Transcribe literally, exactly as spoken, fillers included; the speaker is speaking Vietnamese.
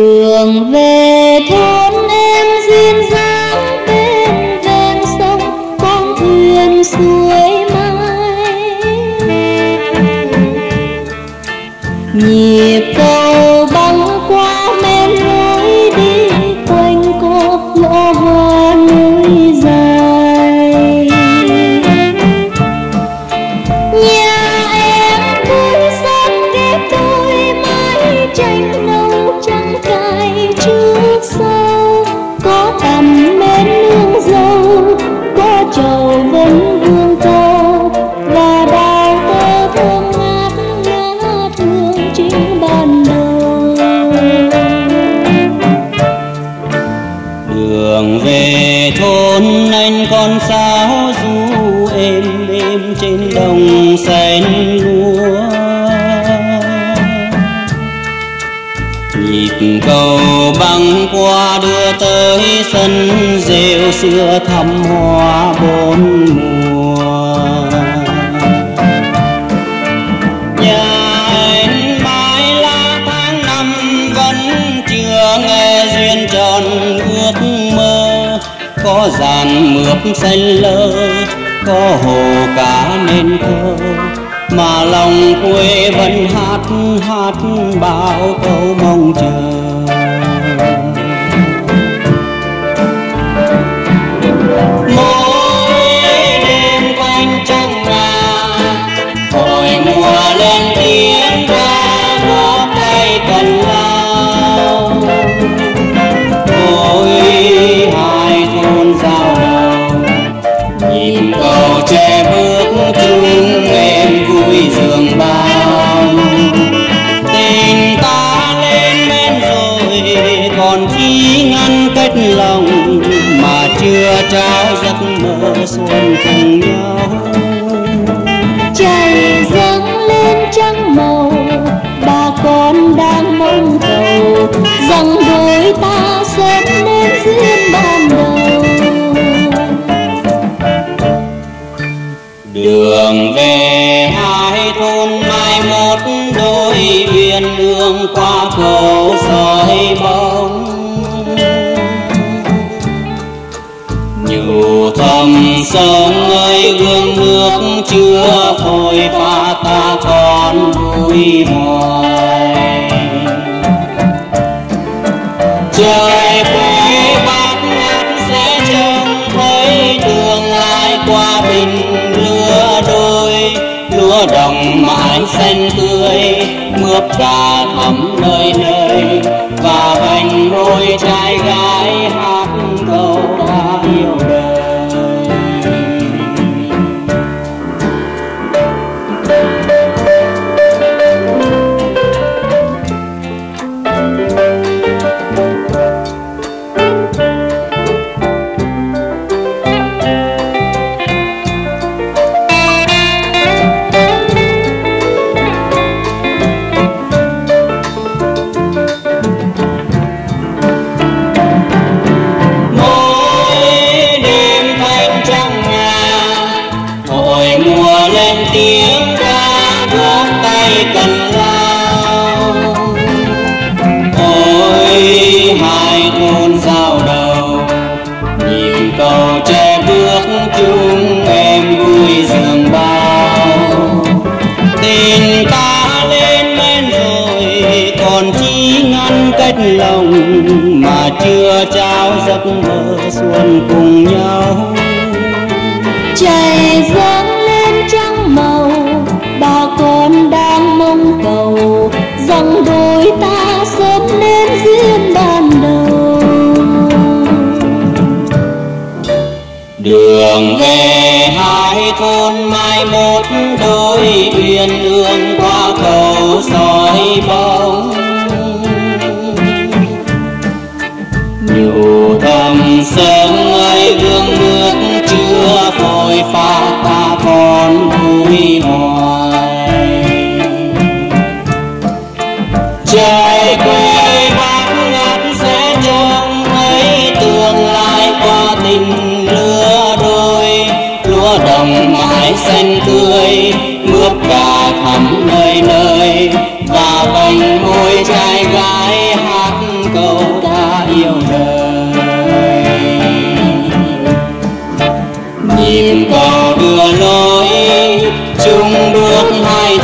Đường về thôn em duyên dáng bên ven sông, con thuyền suối mai. Nhịp cầu băng qua men lối đi quanh cô lỗ hoa núi dài. Nhà em cũng sắt ghép đôi mái tranh nâu trắng cài trước sau, có tầm mến nương dâu, có trầu vấn vương câu và đào tơ thương ngát nhớ thương chính ban đầu. Đường về thôn anh con sáo du êm êm trên đồng xanh lúa. Nhịp cầu băng qua đưa tới sân rêu xưa thăm hoa bốn mùa. Nhà anh mãi lá tháng năm vẫn chưa nghe duyên tròn ước mơ, có dàn mướp xanh lơ, có hồ cá nên thơ, mà lòng quê vẫn hát hát bao câu mong chờ. Mỗi đêm quanh trong nhà, hồi mùa lên tiếng ca góp tay cần lao. Ôi hai thôn giao đầu, nhịp cầu tre bước chung em vui giường bao. Tình ta lên men rồi còn chi ngăn cách lòng, mà chưa trao giấc mơ xuân cùng nhau. Trời dâng lên trắng màu, bà con đang mong cầu rằng đôi ta sớm nên duyên ban đầu. Đường về hai thôn mai một đôi uyên ương qua cầu soi bóng. Nhủ thầm sông ơi gương nước chưa phôi pha ta còn vui hoài. Trời quê bát ngát sẽ trông thấy đường lai qua bình lứa đôi. Lúa đồng mãi xanh tươi, mướp cà thắm nơi nơi, và vành đôi trai gái hát câu ca yêu đời. Tiếng ca góp tay cần lao. Ôi hai thôn giao đầu, nhịp cầu tre bước chung em vui giường bao. Tình ta lên men rồi còn chi ngăn cách lòng, mà chưa trao giấc mơ xuân cùng nhau. Trời dâng lên trắng màu, bà con đang mong cầu rằng đôi ta sớm nên duyên ban đầu. Đường về hai thôn mai một đôi uyên ương qua cầu soi bóng. Nhủ thầm sớm ơi gương nước chưa phôi pha ta còn vui hoài. Trời quê bát ngát sẽ trông thấy tương lai qua tình lứa đôi. Lúa đồng mãi xanh tươi, mướp cà thắm nơi nơi, và vành môi trai gái hát câu ca yêu đời. Nhịp cầu đưa lối chung bước hai